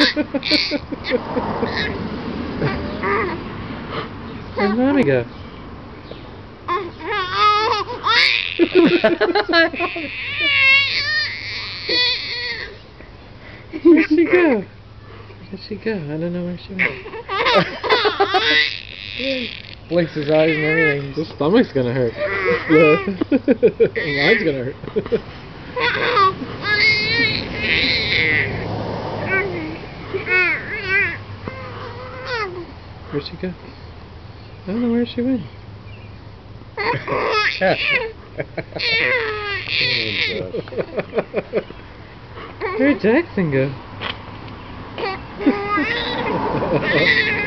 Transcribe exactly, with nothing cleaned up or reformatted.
Where'd Mommy go? Where'd she go? Where'd she go? I don't know where she went. Blinks his eyes and everything. His stomach's gonna hurt. Mine's gonna hurt. Where'd she go? I don't know where she went. Where'd Jackson go?